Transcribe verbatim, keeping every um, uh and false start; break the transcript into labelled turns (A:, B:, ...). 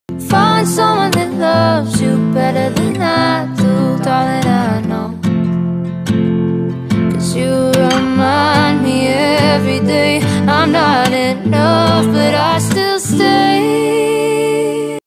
A: Find someone that loves you better than I do, darling, I know. Cause you remind me every day I'm not enough, but I